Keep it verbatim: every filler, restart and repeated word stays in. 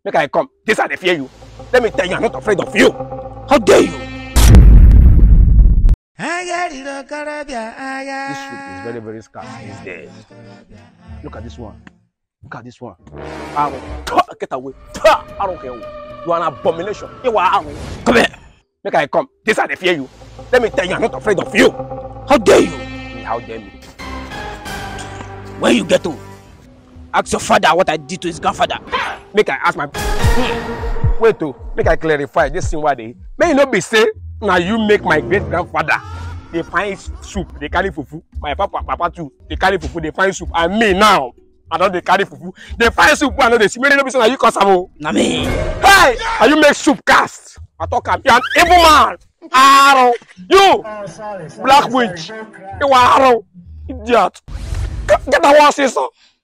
Make I come. This are they fear you. Let me tell you, I'm not afraid of you. How dare you? This soup is very, very scarce these days. Look at this one. Look at this one. Arrow. Get away. I don't care. You are an abomination. You are arrow. Come here. Make I come. This are they fear you. Let me tell you, I'm not afraid of you. How dare you? How dare me? Where you get to? Ask your father what I did to his grandfather. Make I ask my... Hmm. Wait to. Make I clarify this thing what they... May you not be say, now you make my great-grandfather. They find soup, they carry fufu. My papa, papa too, they carry fufu, they find soup. And me now, I don't they carry fufu. They find soup, I know they see. Maybe not be saying, are you cause na me? Hey! Are you make soup cast? I talk I'm an evil man. Arrow! You! Oh, sorry, sorry, Black sorry, witch! don't cry. You are arrow! Idiot! Get the horse, sister!